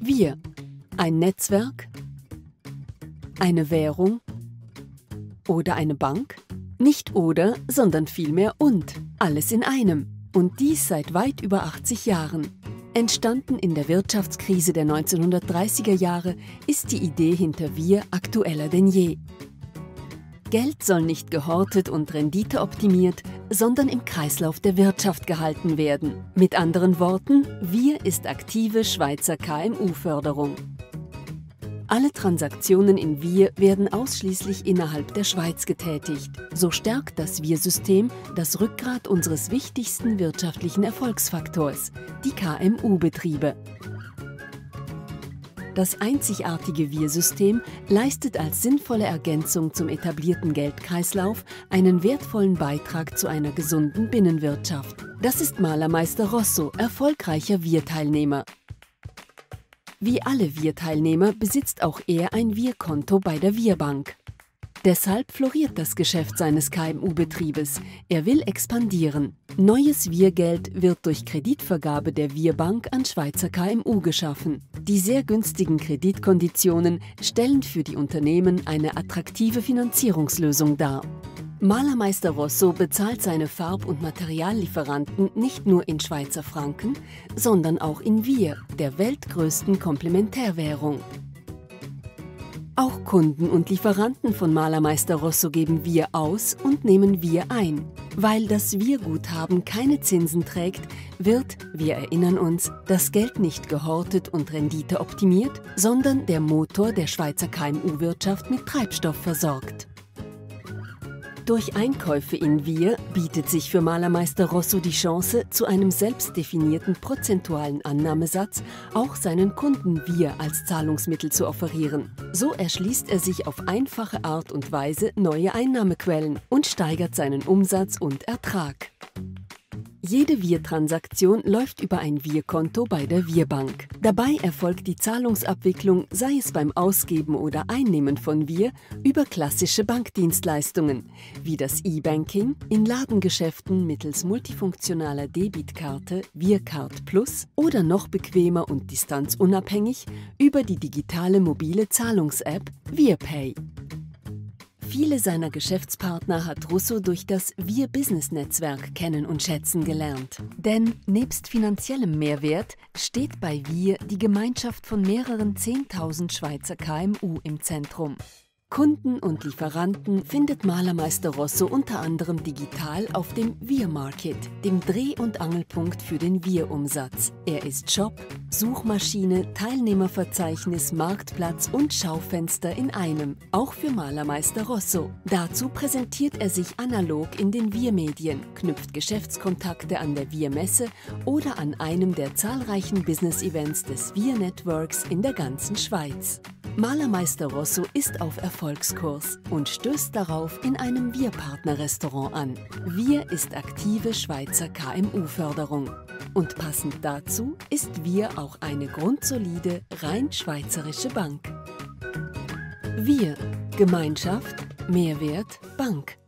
Wir. Ein Netzwerk? Eine Währung? Oder eine Bank? Nicht oder, sondern vielmehr und. Alles in einem. Und dies seit weit über 80 Jahren. Entstanden in der Wirtschaftskrise der 1930er Jahre, ist die Idee hinter Wir aktueller denn je. Geld soll nicht gehortet und renditeoptimiert, sondern im Kreislauf der Wirtschaft gehalten werden. Mit anderen Worten, Wir ist aktive Schweizer KMU-Förderung. Alle Transaktionen in Wir werden ausschließlich innerhalb der Schweiz getätigt. So stärkt das Wir-System das Rückgrat unseres wichtigsten wirtschaftlichen Erfolgsfaktors, die KMU-Betriebe. Das einzigartige Wir-System leistet als sinnvolle Ergänzung zum etablierten Geldkreislauf einen wertvollen Beitrag zu einer gesunden Binnenwirtschaft. Das ist Malermeister Rosso, erfolgreicher Wir-Teilnehmer. Wie alle Wir-Teilnehmer besitzt auch er ein Wir-Konto bei der Wir-Bank. Deshalb floriert das Geschäft seines KMU-Betriebes. Er will expandieren. Neues Wir-Geld wird durch Kreditvergabe der Wir-Bank an Schweizer KMU geschaffen. Die sehr günstigen Kreditkonditionen stellen für die Unternehmen eine attraktive Finanzierungslösung dar. Malermeister Rosso bezahlt seine Farb- und Materiallieferanten nicht nur in Schweizer Franken, sondern auch in Wir, der weltgrößten Komplementärwährung. Auch Kunden und Lieferanten von Malermeister Rosso geben Wir aus und nehmen Wir ein. Weil das Wir-Guthaben keine Zinsen trägt, wird, wir erinnern uns, das Geld nicht gehortet und renditeoptimiert, sondern der Motor der Schweizer KMU-Wirtschaft mit Treibstoff versorgt. Durch Einkäufe in Wir bietet sich für Malermeister Rosso die Chance, zu einem selbstdefinierten prozentualen Annahmesatz auch seinen Kunden Wir als Zahlungsmittel zu offerieren. So erschließt er sich auf einfache Art und Weise neue Einnahmequellen und steigert seinen Umsatz und Ertrag. Jede Wir-Transaktion läuft über ein Wir-Konto bei der Wir-Bank. Dabei erfolgt die Zahlungsabwicklung, sei es beim Ausgeben oder Einnehmen von Wir, über klassische Bankdienstleistungen, wie das E-Banking, in Ladengeschäften mittels multifunktionaler Debitkarte Wir-Card Plus oder noch bequemer und distanzunabhängig über die digitale mobile Zahlungs-App Wir-Pay. Viele seiner Geschäftspartner hat Rosso durch das Wir-Business-Netzwerk kennen und schätzen gelernt. Denn nebst finanziellem Mehrwert steht bei Wir die Gemeinschaft von mehreren 10.000 Schweizer KMU im Zentrum. Kunden und Lieferanten findet Malermeister Rosso unter anderem digital auf dem Wir-Market, dem Dreh- und Angelpunkt für den Wir-Umsatz. Er ist Shop, Suchmaschine, Teilnehmerverzeichnis, Marktplatz und Schaufenster in einem, auch für Malermeister Rosso. Dazu präsentiert er sich analog in den Wir-Medien, knüpft Geschäftskontakte an der Wir-Messe oder an einem der zahlreichen Business-Events des Wir-Networks in der ganzen Schweiz. Malermeister Rosso ist auf Erfolgskurs und stößt darauf in einem Wir-Partner-Restaurant an. Wir ist aktive Schweizer KMU-Förderung. Und passend dazu ist Wir auch eine grundsolide, rein schweizerische Bank. Wir. Gemeinschaft, Mehrwert, Bank.